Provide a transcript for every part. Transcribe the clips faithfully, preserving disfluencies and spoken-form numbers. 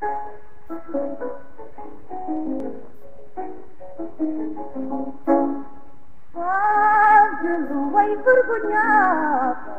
Faz-lo envergonhada,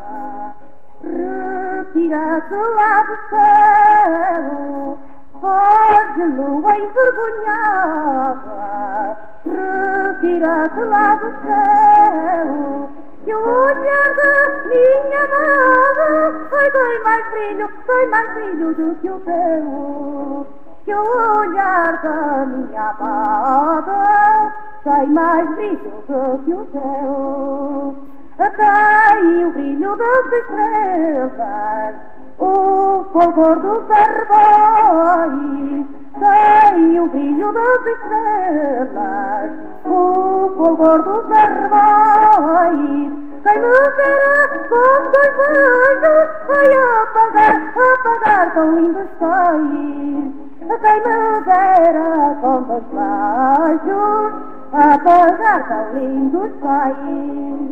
retira-se lá do céu. Faz-lo envergonhada, retira-se lá do céu. Que o olhar da minha amada, ai, tem mais brilho, tem mais brilho do que o teu. Que o olhar da minha amada tem mais brilho do que o teu. Tem o brilho das estrelas, o fulgor dos carvões. Tem o brilho das estrelas, o fulgor dos carvões. Quem me verá com dois olhos vai apagar, apagar tão lindos sonhos. Quem me verá com dois olhos apagar tão lindos sonhos.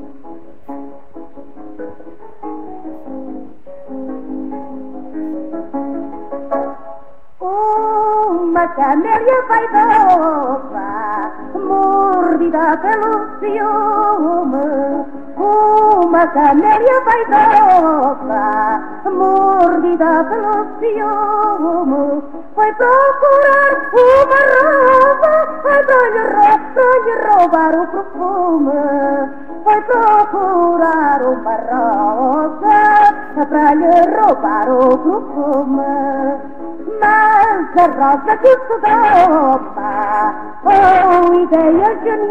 Uma camélia vaidosa, mordida pelo ciúme. Uma camélia vaidosa, mordida pelo ciúme, foi procurar uma rosa, foi para-lhe para-lhe roubar o perfume. Foi procurar uma rosa, para-lhe roubar o perfume. Mas a rosa que se doma, oh, ideia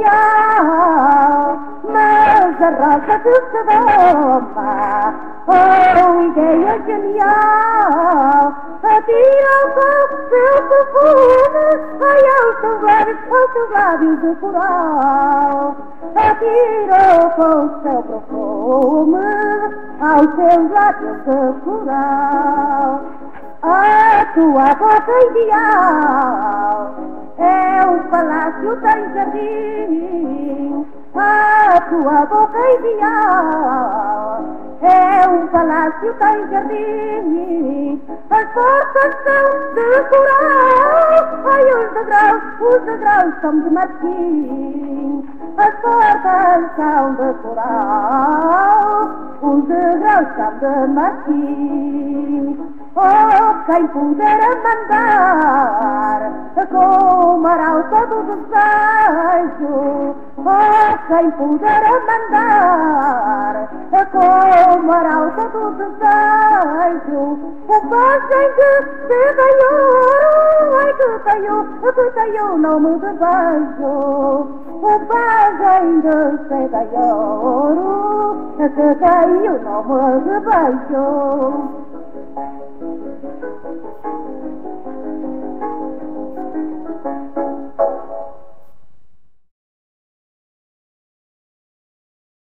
genial. Mas a rosa que se doma, oh, ideia genial. Atira-se ao seu perfume, ai, aos seus lábios, aos seus lábios de coral. Atira-se ao seu perfume, aos seus lábios de coral. A tua boca ideal é um palácio sem jardim. A tua boca ideal é um palácio sem jardim. As portas são de coral, ai, os degraus, os degraus são de marfim. As portas são de coral, os degraus são de marfim. Oh, quem puder mandar com o maral todo o desejo. Oh, quem puder mandar com o maral todo o desejo. O pajem de seda e ouro, ai, que tenho, que tenho o nome de beijo. O pajem de seda e ouro, que tenho o nome de beijo.